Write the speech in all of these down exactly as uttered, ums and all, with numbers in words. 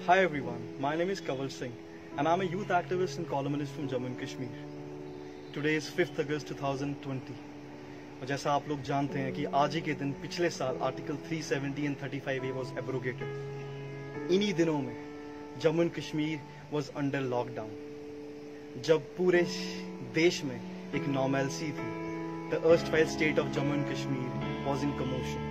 Hi everyone, my name is Kaval Singh and I'm a youth activist and columnist from Jammu and Kashmir. Today is fifth August twenty twenty. और जैसा आप लोग जानते हैं कि आज ही के दिन पिछले साल article three seventy and thirty-five A was abrogated. इन्हीं दिनों में Jammu and Kashmir was under lockdown. जब पूरे देश में एक normalcy थी, the erstwhile state of Jammu and Kashmir was in commotion.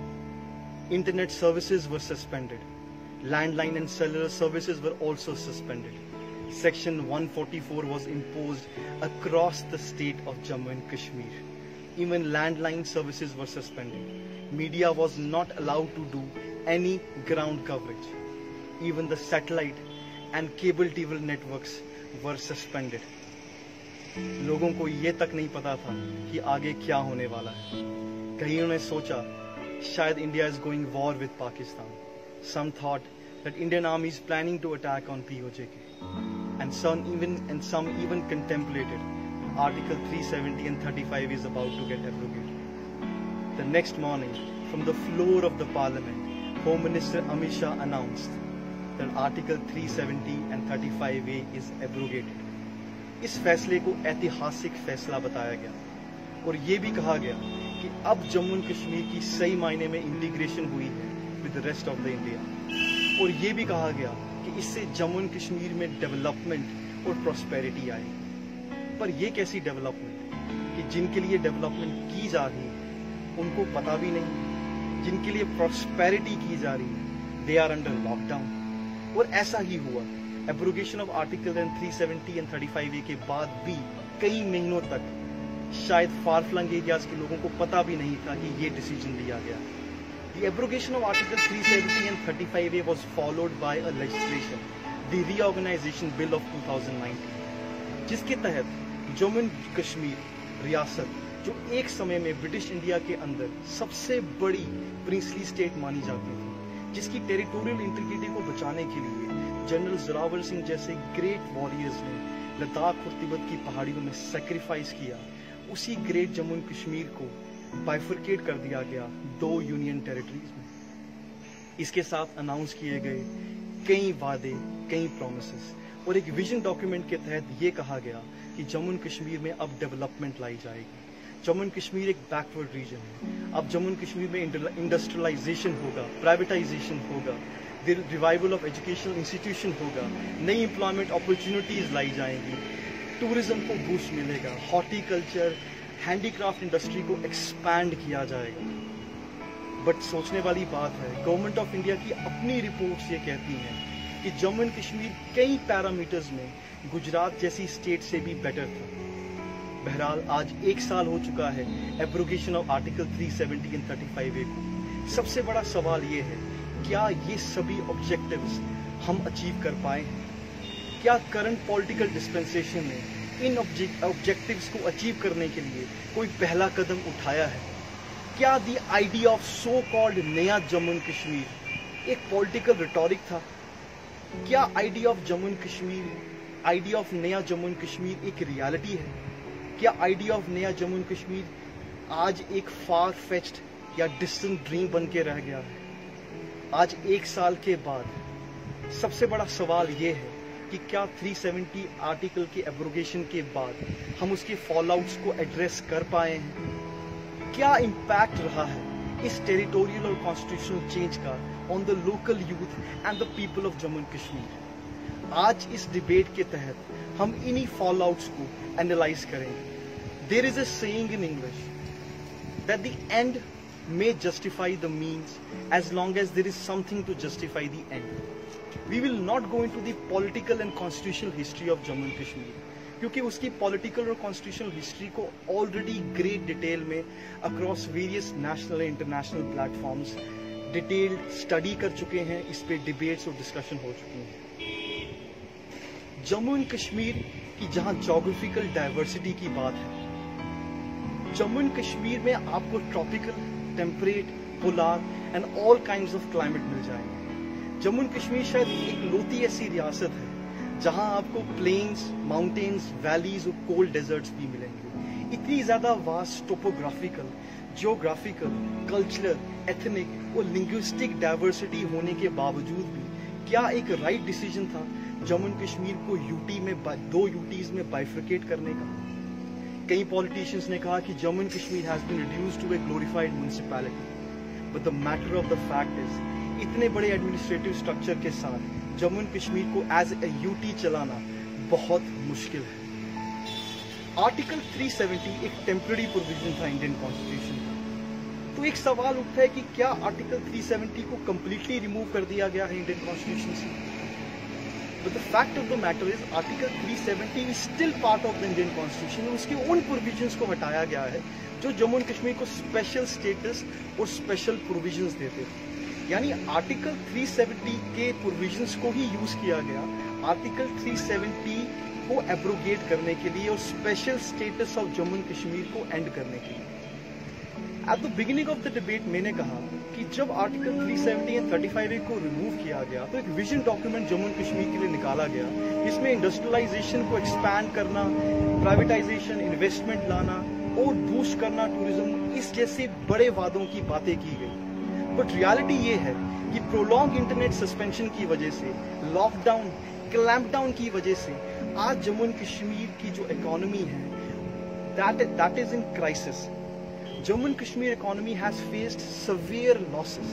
Internet services were suspended. Landline and cellular services were also suspended. Section one forty-four was imposed across the state of Jammu and Kashmir. Even landline services were suspended. Media was not allowed to do any ground coverage. Even the satellite and cable T V networks were suspended. लोगों को ये तक नहीं पता था कि आगे क्या होने वाला है. कईयों ने सोचा शायद India is going war with Pakistan. Some thought that Indian army is planning to attack on P O J K, and some even and some even contemplated Article three seventy and thirty-five is about to get abrogated. The next morning, from the floor of the Parliament, Home Minister Amit Shah announced that Article three seventy and thirty-five A is abrogated. इस फैसले को ऐतिहासिक फैसला बताया गया और ये भी कहा गया कि अब जम्मू एंड कश्मीर की सही मायने में इंटीग्रेशन हुई है with the rest of the India. और ये भी कहा गया कि इससे जम्मू एंड कश्मीर में डेवलपमेंट और प्रॉस्पेरिटी आएगी. पर ये कैसी डेवलपमेंट कि जिनके लिए डेवलपमेंट की जा रही है उनको पता भी नहीं, जिनके लिए प्रॉस्पेरिटी की जा रही है दे आर अंडर लॉकडाउन. और ऐसा ही हुआ. Abrogation of article three seventy and thirty-five A के बाद भी कई महीनों तक शायद फार फ्लंग एरियाज के लोगों को पता भी नहीं था कि ये डिसीजन लिया गया. The abrogation of Article three seventy and thirty-five A was followed by a legislation, the Reorganization Bill of twenty nineteen, जिसके तहत जम्मू एंड कश्मीर रियासत जो एक समय में ब्रिटिश इंडिया के अंदर सबसे बड़ी प्रिंसली स्टेट मानी जाती थी, जिसकी टेरिटोरियल इंटीग्रिटी को बचाने के लिए जनरल जोरावर सिंह जैसे ग्रेट वॉरियर्स ने लद्दाख और तिब्बत की पहाड़ियों में सेक्रीफाइस किया, उसी ग्रेट जम्मू एंड कश्मीर को बाइफरकेट कर दिया गया दो यूनियन टेरिटरीज में. इसके साथ अनाउंस किए गए कई वादे, कई प्रोमिसेस और एक विजन डॉक्यूमेंट के तहत ये कहा गया कि जम्मू एंड कश्मीर में अब डेवलपमेंट लाई जाएगी. जम्मू एंड कश्मीर एक बैकवर्ड रीजन है. अब जम्मू एंड कश्मीर में इंडस्ट्रियलाइजेशन होगा, प्राइवेटाइजेशन होगा, रिवाइवल ऑफ एजुकेशनल इंस्टीट्यूशन होगा, नई एम्प्लॉयमेंट अपॉर्चुनिटीज लाई जाएंगी, टूरिज्म को बूस्ट मिलेगा, हॉर्टिकल्चर, हैंडीक्राफ्ट इंडस्ट्री को एक्सपैंड किया जाएगा. बट सोचने वाली बात है, गवर्नमेंट ऑफ इंडिया की अपनी रिपोर्ट्स ये कहती हैं कि जम्मू एंड कश्मीर कई पैरामीटर्स में गुजरात जैसी स्टेट से भी बेटर था. बहरहाल आज एक साल हो चुका है abrogation of article three seventy and thirty-five A को. सबसे बड़ा सवाल ये है, क्या ये सभी ऑब्जेक्टिव्स हम अचीव कर पाए हैं? क्या करंट पॉलिटिकल डिस्पेंसेशन ने इन ऑब्जेक्टिव्स को अचीव करने के लिए कोई पहला कदम उठाया है? क्या the idea of so called नया जम्मू एंड कश्मीर एक पॉलिटिकल रिटोरिक था? क्या idea of Jammu and Kashmir, idea of नया जम्मू एंड कश्मीर एक रियलिटी है? क्या आइडिया ऑफ नया जम्मू एंड कश्मीर आज एक फार फेच्ड या डिस्टेंट ड्रीम बन के रह गया है? आज एक साल के बाद सबसे बड़ा सवाल ये है कि क्या three seventy आर्टिकल के एब्रोगेशन के बाद हम उसके फॉलआउट्स को एड्रेस कर पाए हैं? क्या इम्पैक्ट रहा है इस टेरिटोरियल और कॉन्स्टिट्यूशनल चेंज का on the local youth and the people of Jammu and Kashmir? आज इस डिबेट के तहत हम इन्हीं फॉलआउट्स को एनालाइज करेंगे. There is a saying in English that the end may justify the means as long as there is something to justify the end. We will not go into the political and constitutional history of Jammu and Kashmir, क्योंकि उसकी political और constitutional history को already great detail में across various national and international platforms detailed study कर चुके हैं. इस पे debates और discussion हो चुकी हैं. जम्मू एंड कश्मीर की जहां geographical diversity की बात है, जम्मू एंड कश्मीर में आपको tropical, temperate, polar and all kinds of climate मिल जाएंगे. जम्मू एंड कश्मीर शायद एक लौती ऐसी रियासत है जहां आपको प्लेन्स, माउंटेन्स, वैलीज और कोल्ड डेजर्ट्स भी मिलेंगे. इतनी ज्यादा vast topographical, geographical, cultural, ethnic और लिंग्विस्टिक डाइवर्सिटी होने के बावजूद भी क्या एक राइट डिसीजन था जम्मू एंड कश्मीर को यूटी में दो यूटीज में बाइफर्केट करने का? कई पॉलिटिशियंस ने कहा कि Jammu and Kashmir has been reduced to a glorified municipality, but the matter of the fact is इतने बड़े एडमिनिस्ट्रेटिव स्ट्रक्चर के साथ जम्मू एंड कश्मीर को एज ए यूटी चलाना बहुत मुश्किल है। आर्टिकल तीन सौ सत्तर एक टेम्पररी प्रोविजन था इंडियन कॉन्स्टिट्यूशन का, तो एक सवाल उठता है कि क्या आर्टिकल तीन सौ सत्तर को कंप्लीटली रिमूव कर दिया गया है इंडियन कॉन्स्टिट्यूशन से? But the fact of the matter is article तीन सौ सत्तर is still part of the Indian Constitution। उसके उन प्रोविजंस को हटाया गया है जो जम्मू एंड कश्मीर को स्पेशल स्टेटस और स्पेशल प्रोविजंस देते थे। यानी आर्टिकल तीन सौ सत्तर के प्रोविजंस को ही यूज किया गया आर्टिकल तीन सौ सत्तर को एब्रोगेट करने के लिए और special status of Jammu and Kashmir को एंड करने के लिए। At the beginning of the debate मैंने कहा कि जब आर्टिकल तीन सौ सत्तर एंड पैंतीस ए को रिमूव किया गया तो एक vision document Jammu and Kashmir के लिए निकाला गया, इसमें इंडस्ट्रियलाइजेशन को एक्सपैंड करना, प्राइवेटाइजेशन, इन्वेस्टमेंट लाना और बूस्ट करना टूरिज्म, इस जैसे बड़े वादों की बातें की गई। बट रियलिटी ये है कि प्रोलॉन्ग इंटरनेट सस्पेंशन की वजह से, लॉकडाउन, क्लैंपडाउन की वजह से आज जम्मू एंड कश्मीर की जो इकोनॉमी है that that is in crisis. Jammu and Kashmir economy has faced severe losses.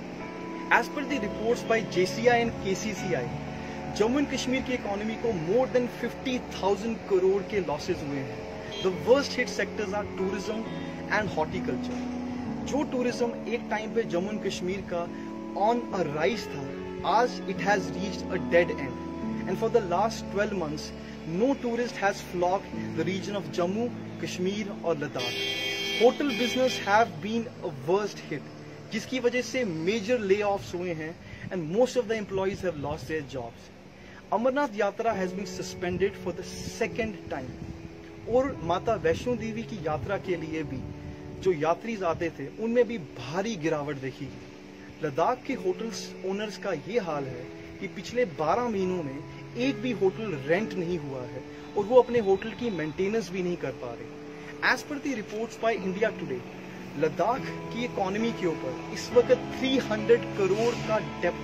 As per the reports by J C I and K C C I, Jammu and Kashmir की economy को more than fifty thousand crore के losses हुए हैं। The worst hit sectors are tourism and horticulture. जो tourism एक time पे Jammu and Kashmir का on a rise था, आज it has reached a dead end. And for the last twelve months, no tourist has flocked the region of Jammu, Kashmir और Ladakh. Hotel business have been a worst hit, जिसकी वजह से major layoffs हुए हैं and most of the employees have lost their jobs. Amarnath Yatra has been suspended for the second time और माता वैष्णो देवी की यात्रा के लिए भी जो यात्री आते थे उनमें भी भारी गिरावट देखी गई। लद्दाख के होटल्स ओनर्स का ये हाल है कि पिछले बारह महीनों में एक भी होटल रेंट नहीं हुआ है और वो अपने होटल की मेंटेनेंस भी नहीं कर पा रहे। As per the reports by India Today, Ladakh की इकोनॉमी के ऊपर इस वक्त तीन सौ करोड़ का डेप्ट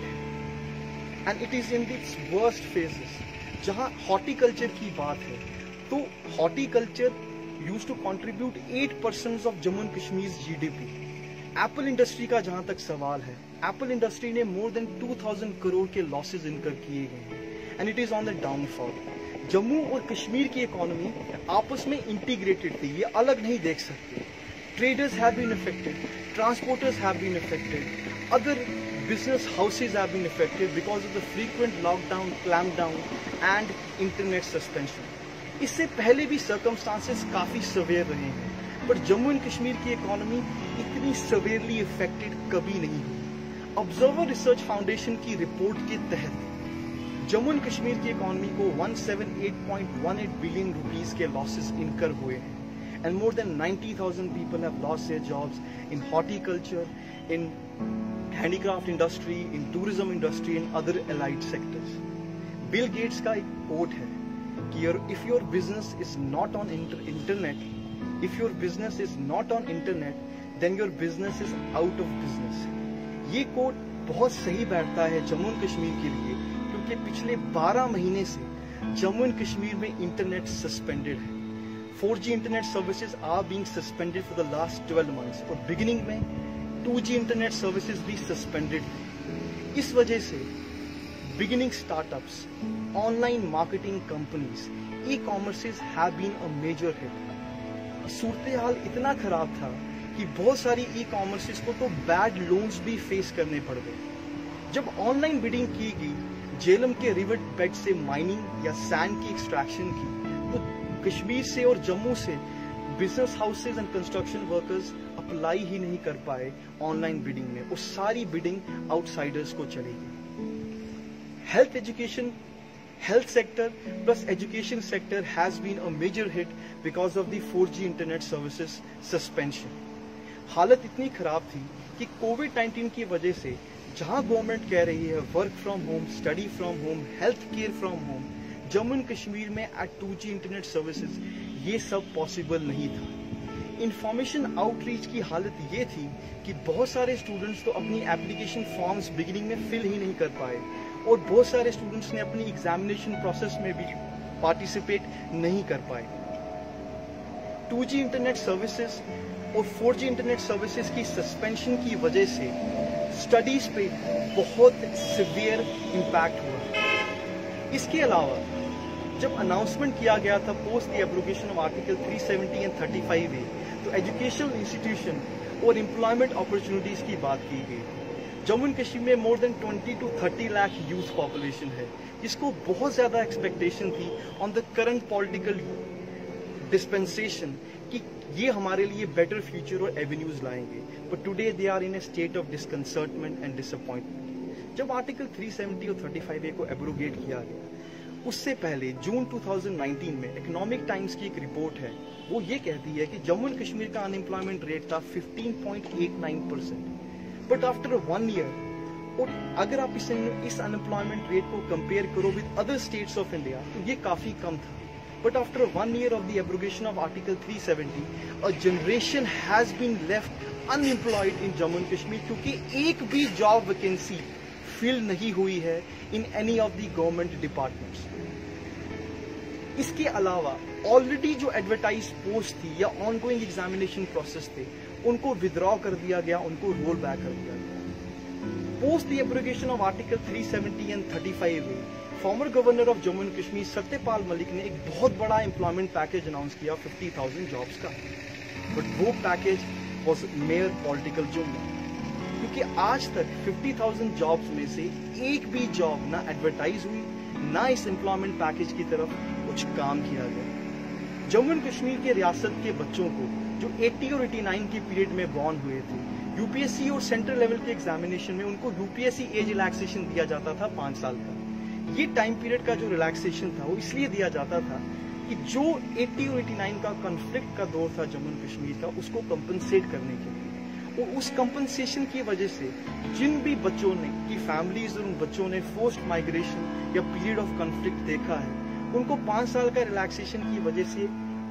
है and it is in its worst phases. जहां हॉर्टिकल्चर की बात है तो horticulture used to contribute eight percent of Jammu and Kashmir GDP. Apple industry का जहां तक सवाल है, एप्पल इंडस्ट्री ने मोर देन दो हज़ार करोड़ के लॉसेज इनकर किए गए हैं and it is on the downfall. Jammu और कश्मीर की इकोनॉमी आपस में इंटीग्रेटेड थी, ये अलग नहीं देख सकते। Traders have been affected, transporters have been affected, other business houses have been affected because of the frequent lockdown, clampdown and internet suspension. इससे पहले भी सर्कमस्टांसेस काफी सवेयर रहे हैं, बट जम्मू एंड कश्मीर की इकोनॉमी इतनी सवेयरली अफेक्टेड कभी नहीं हुई। ऑब्जर्वर रिसर्च फाउंडेशन की रिपोर्ट के तहत जम्मू एंड कश्मीर की इकोनॉमी को एक सौ अठहत्तर पॉइंट एक आठ बिलियन रुपीस के लॉसेस इनकर हुए हैं एंड मोर देन नब्बे हज़ार people have lost their jobs in horticulture, in handicraft industry, in tourism industry and other allied sectors. Bill Gates का एक कोट है कि if your business is not on internet, if your business is not on internet then your business is out of business. ये quote बहुत सही बैठता है Jammu and Kashmir के लिए कि पिछले बारह महीने से जम्मू एंड कश्मीर में इंटरनेट सस्पेंडेड है। Four G internet services are being suspended for the last twelve months और बिगिनिंग में टू जी इंटरनेट सर्विसेज भी सस्पेंडेड थे। इस वजह से beginning startups, online marketing companies, e commerces have been a major hit. सूरत हाल इतना खराब था कि बहुत सारी ई कॉमर्सेज को तो बैड लोन्स भी फेस करने पड़ गए। जब ऑनलाइन बिडिंग की गई जेलम के रिवर बेड से माइनिंग या सैंड की एक्सट्रैक्शन की, तो कश्मीर से और जम्मू से business houses and construction workers apply ही नहीं कर पाए ऑनलाइन बिडिंग में, और सारी बिडिंग आउटसाइडर्स को चली गई। Health education health sector plus education sector has been a major hit because of the four G internet services suspension. हालत इतनी खराब थी कि कोविड नाइन्टीन की वजह से जहां गवर्नमेंट कह रही है work from home, study from home, health care from home, Jammu and Kashmir में at two G internet services ये सब पॉसिबल नहीं था। इंफॉर्मेशन आउटरीच की हालत ये थी कि बहुत सारे स्टूडेंट्स तो अपनी एप्लीकेशन फॉर्म्स बिगिनिंग में फिल ही नहीं कर पाए اور بہت سارے اسٹوڈنٹس نے اپنی ایگزامینیشن پروسیس میں بھی پارٹیسپیٹ نہیں کر پائے. ٹو جی انٹرنیٹ سروسز اور فور جی انٹرنیٹ سروسز کی سسپینشن کی وجہ سے اسٹڈیز پہ بہت سیویئر امپیکٹ ہوا. اس کے علاوہ جب اناؤنسمنٹ کیا گیا تھا post the abrogation of article three seventy and thirty five A تو ایجوکیشنل انسٹیٹیوشن اور امپلائمنٹ اپرچونیٹیز کی بات کی گئی. جموں اینڈ کشمیر میں more than twenty two thirty lakh youth population ہے جس کو بہت زیادہ ایکسپیکٹیشن تھی آن دا کرنٹ پولیٹیکل ڈسپینسیشن کہ یہ ہمارے لیے بیٹر فیوچر اور ایونیوز لائیں گے. But today they are in a state of disconcertment and disappointment. جب آرٹیکل تھری سیونٹی اور تھرٹی فائیو اے کو ایبروگیٹ کیا گیا اس سے پہلے جون ٹو تھاؤزینڈ نائنٹین میں اکنامک ٹائمز کی ایک رپورٹ ہے وہ یہ کہتی ہے کہ جموں اینڈ کشمیر کا ان امپلائمنٹ ریٹ تھا fifteen point eight nine percent. But after one year اور اگر آپ اس اس ان امپلائمنٹ ریٹ کو کمپیئر کرو with other states of India تو یہ کافی کم تھا. But after one year of the abrogation of article three seventy a generation has been left unemployed in Jammu and Kashmir کیونکہ ایک بھی جاب ویکینسی فل نہیں ہوئی ہے in any of the government departments. اس کے علاوہ آلریڈی جو ایڈورٹائز پوسٹ تھی یا آن گوئنگ ایگزامینیشن پروسیس تھے ان کو ودرا کر دیا گیا, ان کو رول بیک کر دیا گیا. Post the abrogation of article three seventy and thirty five A former governor of Jammu and Kashmir Satya Pal Malik نے ایک بہت بڑا امپلائمنٹ پیکج اناؤنس کیا ففٹی تھاؤزینڈ جابس کا. بٹ وہ پیکج واز میئر پولیٹیکل جملہ کیونکہ آج تک ففٹی تھاؤزینڈ جابس میں سے ایک بھی جاب نہ ایڈورٹائز ہوئی نہ اس امپلائمنٹ پیکج کی طرف کچھ کام کیا گیا. جموں اینڈ کشمیر کے ریاست کے بچوں کو جو ایٹی اور ایٹی نائن کے پیریڈ میں بورن ہوئے تھے یو پی ایس سی اور سینٹرل لیول کے ایگزامینیشن میں ان کو U P S C age relaxation دیا جاتا تھا پانچ سال کا. یہ ٹائم پیریڈ کا جو ریلیکسیشن تھا وہ اس لیے دیا جاتا تھا کہ جو ایٹی اور ایٹی نائن کا کنفلکٹ کا دور تھا جموں اینڈ کشمیر کا اس کو کمپنسیٹ کرنے کے لیے. اور اس کمپنسیشن کی وجہ سے جن بھی بچوں نے کی فیملیز اور ان بچوں نے فورسڈ مائگریشن یا پیریڈ آف کنفلکٹ دیکھا ہے ان کو پانچ سال کا ریلیکسیشن کی وجہ سے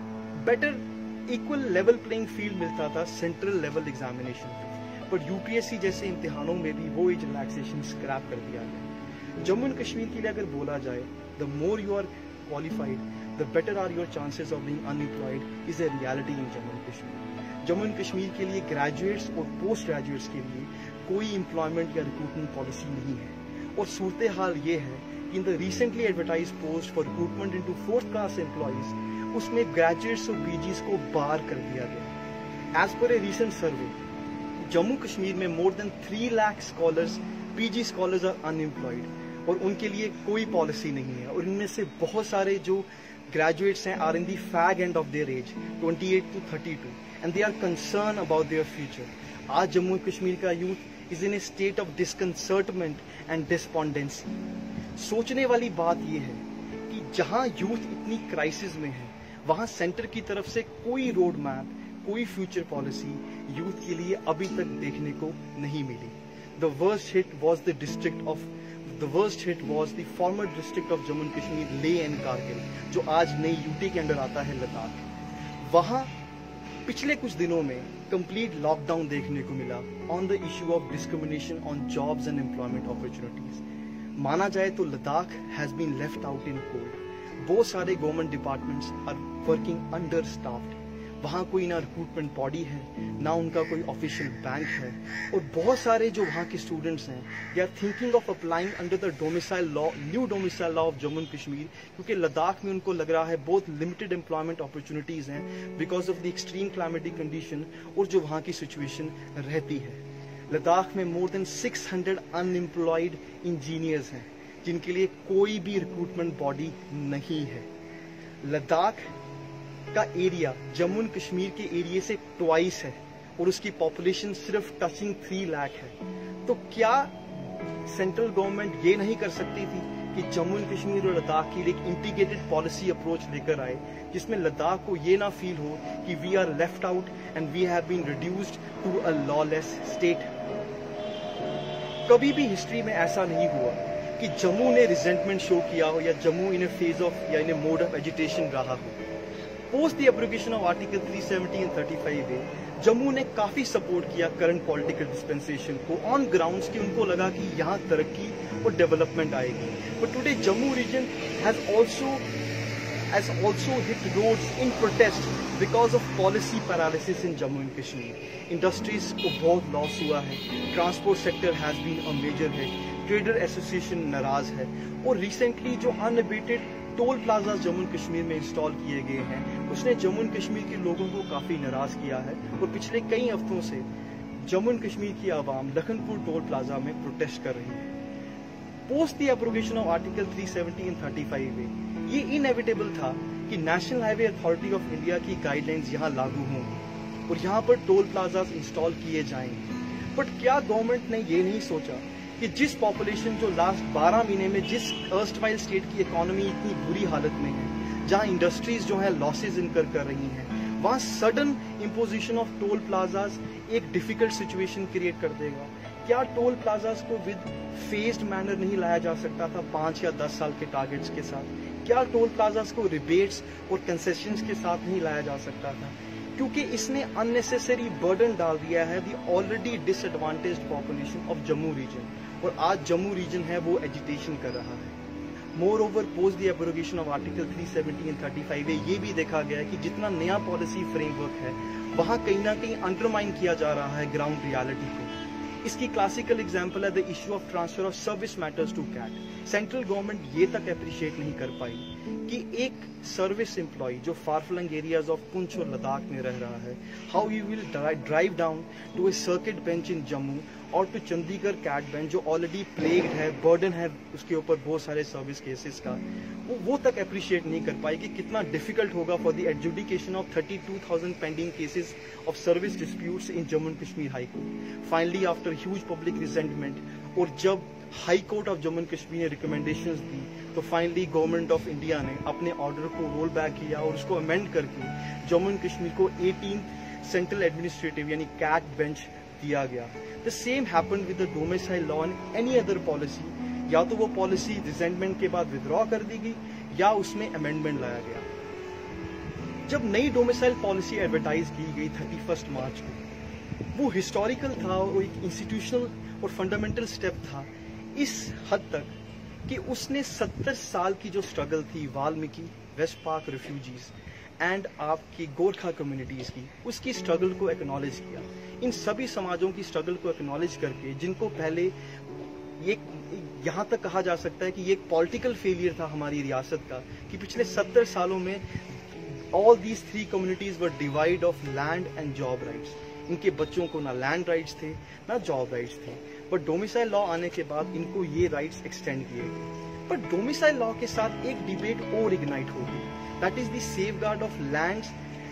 better equal level playing field ملتا تھا سینٹرل لیول ایگزامینیشن پہ. پر یو پی ایس سی جیسے امتحانوں میں بھی وہ ایج ریلیکسیشن اسکریپ کر دیا گیا. جموں اینڈ کشمیر کے لیے اگر بولا جائے the more you are qualified the better are your chances of being unemployed is a reality in Jammu and Kashmir. Jammu and Kashmir کے لیے گریجویٹس اور پوسٹ گریجویٹس کے لیے کوئی امپلائمنٹ یا ریکروٹمنٹ پالیسی نہیں ہے. اور صورتحال یہ ہے کہ in the recently advertise post for recruitment into fourth class employees اس میں گریجویٹس اور پی جیز کو بار کر دیا گیا. As per a recent survey Jammu Kashmir میں more than three lakh scholars P G scholars are unemployed اور ان کے لیے کوئی پالیسی نہیں ہے. اور ان میں سے بہت سارے جو گریجویٹس ہیں are in the fag end of their age twenty eight to thirty two and they are concern about their future. آج جموں کشمیر کا youth is in a state of disconcertment and despondency. سوچنے والی بات یہ ہے کہ جہاں یوتھ اتنی کرائسس میں ہے وہاں سینٹر کی طرف سے کوئی روڈ میپ کوئی فیوچر پالیسی یوتھ کے لیے ابھی تک دیکھنے کو نہیں ملی. The worst hit was the district of The worst hit was the former district of Jammu and Kashmir, Leh and Kargil, جو آج نئی یوٹی کے اندر آتا ہے لداخ. وہاں پچھلے کچھ دنوں میں کمپلیٹ لاک ڈاؤن دیکھنے کو ملا on the issue of discrimination on jobs and employment opportunities. مانا جائے تو Ladakh has been left out in cold. بہت سارے government departments are working understaffed. وہاں کوئی نہ ریکروٹمنٹ باڈی ہے نہ ان کا کوئی آفیشیل بینک ہے. اور بہت سارے جو وہاں کے اسٹوڈنٹس ہیں they are thinking of applying under the domicile law new domicile law of Jammu and Kashmir کیونکہ لداخ میں ان کو لگ رہا ہے بہت لمیٹڈ امپلائمنٹ اپرچونیٹیز ہیں because of the extreme climatic condition اور جو وہاں کی سچویشن رہتی ہے. لداخ میں more than six hundred unemployed engineers ہیں جن کے لیے کوئی بھی ریکروٹمنٹ باڈی نہیں ہے. لداخ کا ایریا جموں اینڈ کشمیر کے ایریے سے ٹوائس ہے اور اس کی پاپولیشن صرف ٹچنگ تھری لاکھ ہے. تو کیا سینٹرل گورنمنٹ یہ نہیں کر سکتی تھی کہ جموں اینڈ کشمیر اور لداخ کے لیے ایک انٹیگریٹڈ پالیسی اپروچ لے کر آئے جس میں لداخ کو یہ نہ فیل ہو کہ we are left out and we have been reduced to a lawless state. کبھی بھی ہسٹری میں ایسا نہیں ہوا کہ جموں نے ریزنٹمنٹ شو کیا ہو یا Jammu in a phase of یا in a mood of agitation رہا ہو. Post the abrogation of article three seventy and thirty five A Jammu ने काफी सपोर्ट किया करंट पॉलिटिकल डिस्पेंसेशन को ऑन ग्राउंड्स की उनको लगा कि यहाँ तरक्की और डेवलपमेंट आएगी. But today Jammu region has also has also hit roads in protest because of policy paralysis in Jammu and Kashmir. Industries को बहुत लॉस हुआ है, transport sector has been a major hit, trader association नाराज है और recently जो unabated toll plaza Jammu and Kashmir में install किए गए हैं उसने जम्मू एंड कश्मीर के लोगों को काफी नाराज किया है और पिछले कई हफ्तों से जम्मू एंड कश्मीर की आवाम लखनपुर टोल प्लाजा में प्रोटेस्ट कर रही है. Post the abrogation of article three seventy and thirty five A ये इनएविटेबल था कि National Highway Authority of India की गाइडलाइंस यहाँ लागू होंगी और यहाँ पर टोल प्लाजास इंस्टॉल किए जाएंगे. बट क्या गवर्नमेंट ने ये नहीं सोचा कि जिस पॉपुलेशन जो लास्ट बारह महीने में जिस अर्स्टवाइल स्टेट की इकोनॉमी इतनी बुरी हालत में है, जहाँ इंडस्ट्रीज जो है लॉसेज इनकर कर रही हैं, वहाँ sudden imposition of toll plazas एक डिफिकल्ट सिचुएशन क्रिएट कर देगा. क्या टोल प्लाजास को विद फेज्ड मैनर नहीं लाया जा सकता था पांच या दस साल के टारगेट्स के साथ? क्या टोल प्लाजास को रिबेट्स और कंसेशंस के साथ नहीं लाया जा सकता था? क्योंकि इसने अननेसेसरी बर्डन डाल दिया है the already disadvantaged population of Jammu region और आज जम्मू रीजन है वो एजिटेशन कर रहा है. Moreover post the abrogation of article three seventy and thirty five A ये भी देखा गया है कि जितना नया पॉलिसी फ्रेमवर्क है वहां कहीं ना कहीं अंडरमाइन किया जा रहा है ग्राउंड रियलिटी को. इसकी क्लासिकल एग्जांपल है the issue of transfer of service matters to CAT. Central government ये तक अप्रिशिएट नहीं कर पाई कि एक सर्विस एम्प्लॉय जो फारफ्लंग एरियाज ऑफ पुंछ और लद्दाख में रह रहा है, how you will drive down to a circuit bench in Jammu और टू चंडीगढ़ कैट बेंच जो ऑलरेडी प्लेग्ड है, बर्डन है उसके ऊपर बहुत सारे सर्विस केसेस का, वो वो तक अप्रिशिएट नहीं कर पाई कि कितना डिफिकल्ट होगा for the adjudication of thirty two thousand pending cases of service disputes in Jammu and Kashmir high court. Finally after huge public resentment और जब high court of Jammu and Kashmir ने रिकमेंडेशंस दी तो फाइनली गवर्नमेंट ऑफ इंडिया ने अपने order को roll back किया और उसको अमेंड करके जम्मू एंड कश्मीर को एटीन सेंट्रल एडमिनिस्ट्रेटिव यानी कैट बेंच दिया गया. The same happened with the domicile law and any other policy. या तो वो पॉलिसी रिजेंटमेंट के बाद विथड्रॉ कर दी गई या उसमें अमेंडमेंट लाया गया. जब नई डोमिसाइल पॉलिसी एडवर्टाइज की गई थर्टी फर्स्ट मार्च को, वो हिस्टोरिकल था और एक इंस्टीट्यूशनल और फंडामेंटल स्टेप था इस हद तक कि उसने सत्तर साल की जो स्ट्रगल थी Valmiki, west park refugees and आपकी गोरखा कम्युनिटीज की, उसकी स्ट्रगल को एक्नॉलेज किया. इन सभी समाजों की स्ट्रगल को एक्नॉलेज करके जिनको पहले ये यहाँ तक कहा जा सकता है कि ये एक पॉलिटिकल फेलियर था हमारी रियासत का कि पिछले सत्तर सालों में all these three communities were divide of land and job rights. इनके बच्चों को ना लैंड राइट्स थे ना जॉब राइट्स थे. बट डोमिसाइल लॉ आने के बाद इनको ये राइट्स एक्सटेंड किए गए. पर डोमिसाइल लॉ के साथ एक डिबेट और इग्नाइट हो गई, that is the safeguard of land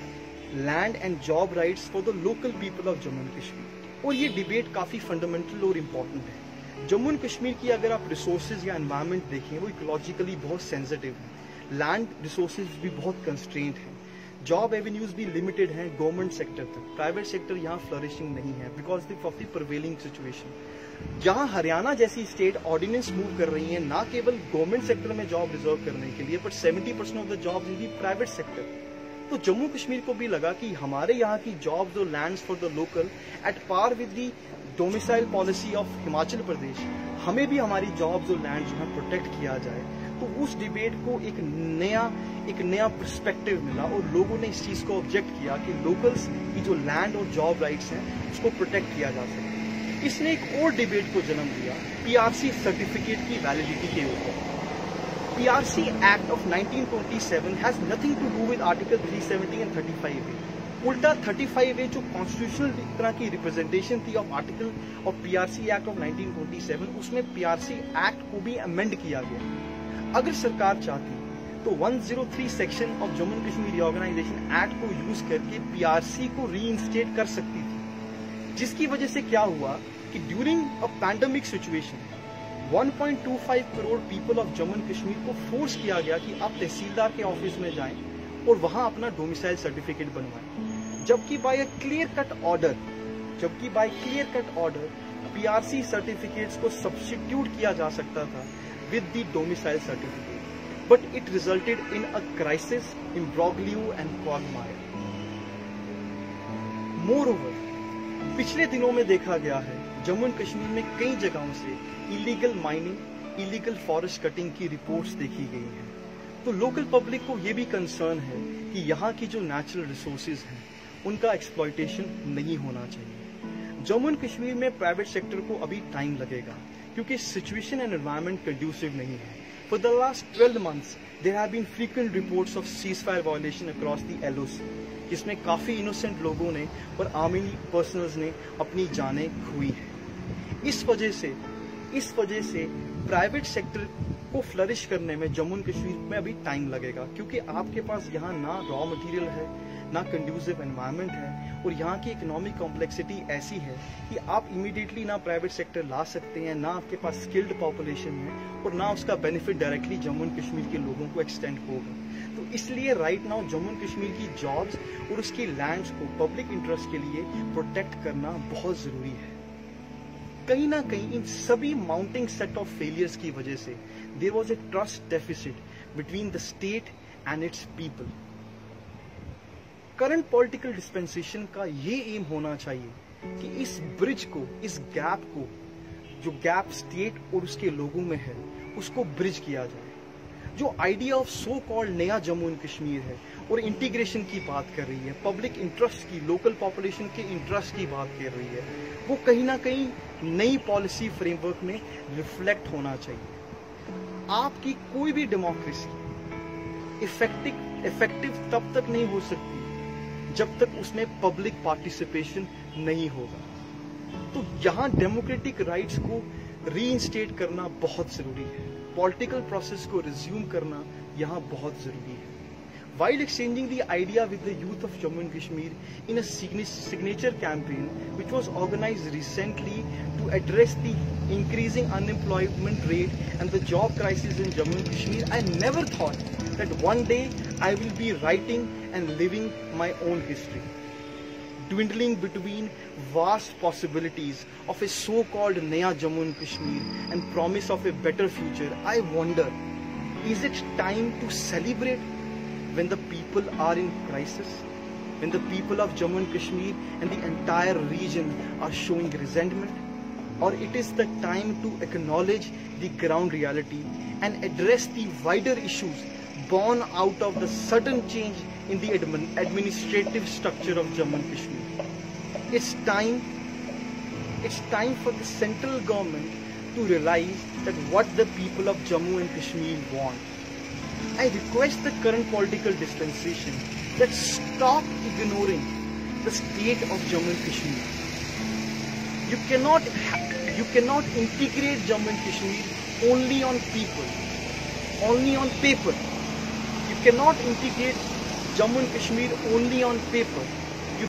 land and job rights for the local people of Jammu and Kashmir. और ये डिबेट काफी फंडामेंटल और इम्पोर्टेंट है. जम्मू एंड कश्मीर की अगर आप रिसोर्सेज या एनवायरमेंट देखें वो इकोलॉजिकली बहुत सेंसिटिव है. लैंड रिसोर्सेज भी बहुत कंस्ट्रेंट है, जॉब एवेन्यूज भी लिमिटेड हैं गवर्नमेंट सेक्टर तक. प्राइवेट सेक्टर यहाँ फ्लरिशिंग नहीं है because of the prevailing situation. जहाँ हरियाणा जैसी स्टेट ऑर्डिनेंस मूव कर रही है ना केवल गवर्नमेंट सेक्टर में जॉब रिजर्व करने के लिए but seventy percent of the jobs in the private sector. तो जम्मू कश्मीर को भी लगा कि हमारे यहाँ की जॉब्स और lands for the local at par with the domicile policy of Himachal Pradesh, हमें भी हमारी जॉब्स और लैंड जो है प्रोटेक्ट किया जाए. तो उस डिबेट को एक नया एक नया पर्सपेक्टिव मिला और लोगों ने इस चीज को ऑब्जेक्ट किया कि लोकल्स की जो लैंड और जॉब राइट्स हैं उसको प्रोटेक्ट किया जा सके. इसने एक और डिबेट को जन्म दिया पीआरसी सर्टिफिकेट की वैलिडिटी के ऊपर. PRC act of nineteen twenty seven has nothing to do with article three seventy and thirty five A. उल्टा थर्टी फाइव ए जो कॉन्स्टिट्यूशनल तरह की रिप्रेजेंटेशन थी of article of PRC act of nineteen twenty seven, उसमें PRC act को भी amend किया गया. अगर सरकार चाहती तो one zero three section of Jammu and Kashmir reorganisation act को यूज करके पीआरसी को रीइंस्टेट कर सकती थी. जिसकी वजह से क्या हुआ कि during a pandemic situation one point two five crore people of Jammu and Kashmir को फोर्स किया गया कि आप तहसीलदार के ऑफिस में जाएं और वहां अपना डोमिसाइल सर्टिफिकेट बनवाएं. जबकि by a clear cut order जबकि by clear cut order PRC certificates को सब्स्टिट्यूट किया जा सकता था with the domicile certificate. but it resulted in a crisis, imbroglio and quagmire. Moreover, पिछले दिनों में देखा गया है जम्मू एंड कश्मीर में कई जगहों से illegal mining, illegal forest cutting की रिपोर्ट्स देखी गई हैं। तो लोकल पब्लिक को ये भी कंसर्न है कि यहाँ की जो नेचुरल रिसोर्सेज हैं उनका एक्सप्लॉयटेशन नहीं होना चाहिए। जम्मू एंड कश्मीर में प्राइवेट सेक्टर को अभी टाइम लगेगा क्योंकि सिचुएशन एंड एनवायरनमेंट कंड्यूसिव नहीं है। For the last twelve months there have been frequent reports of ceasefire violation across the L O C, जिसमें काफी इनोसेंट लोगों ने और आर्मी पर्सनल्स ने अपनी जानें खोई है। इस वजह से इस वजह से प्राइवेट सेक्टर को फ्लरिश करने में जम्मू एंड कश्मीर में अभी टाइम लगेगा क्योंकि आपके पास यहाँ ना रॉ मटेरियल है, ना कंड्यूसिव एनवायरनमेंट है और यहाँ की इकोनॉमिक कॉम्प्लेक्सिटी ऐसी है कि आप इमीडिएटली ना प्राइवेट सेक्टर ला सकते हैं, ना आपके पास स्किल्ड पॉपुलेशन है और ना उसका benefit directly Jammu and Kashmir के लोगों को एक्सटेंड होगा। तो इसलिए right now Jammu and Kashmir की जॉब्स और उसकी लैंड्स को पब्लिक इंटरेस्ट के लिए प्रोटेक्ट करना बहुत जरूरी है। कहीं ना कहीं इन सभी माउंटिंग सेट ऑफ फेलियर्स की वजह से there was a trust deficit between the state and its people. Current political dispensation का ये एम होना चाहिए कि इस ब्रिज को, इस गैप को, जो गैप स्टेट और उसके लोगों में है, उसको ब्रिज किया जाए। जो आइडिया ऑफ सो कॉल्ड नया जम्मू एंड कश्मीर है और इंटीग्रेशन की बात कर रही है, पब्लिक इंटरेस्ट की, लोकल पॉपुलेशन के इंटरेस्ट की बात कर रही है, वो कहीं ना कहीं नई पॉलिसी फ्रेमवर्क में रिफ्लेक्ट होना चाहिए। आपकी कोई भी डेमोक्रेसी इफेक्टिव इफेक्टिव तब तक नहीं हो सकती जब तक उसमें पब्लिक पार्टिसिपेशन नहीं होगा। तो यहाँ डेमोक्रेटिक राइट्स को रीइंस्टेट करना बहुत जरूरी है, पॉलिटिकल प्रोसेस को रिज्यूम करना यहाँ बहुत जरूरी है। While exchanging the idea with the youth of Jammu and Kashmir in a signature campaign which was organized recently to address the increasing unemployment rate and the job crisis in Jammu and Kashmir, I never thought that one day I will be writing and living my own history. Dwindling between vast possibilities of a so-called Naya Jammu and Kashmir and promise of a better future, I wonder, is it time to celebrate when the people are in crisis, when the people of Jammu and Kashmir and the entire region are showing resentment? Or it is the time to acknowledge the ground reality and address the wider issues born out of the sudden change in the admin administrative structure of Jammu and Kashmir? It's time, it's time for the central government to realize that what the people of Jammu and Kashmir want. I request the current political dispensation that stop ignoring the state of Jammu and Kashmir. You cannot, you cannot integrate Jammu and Kashmir only on people, only on paper. You cannot integrate Jammu and Kashmir only on paper.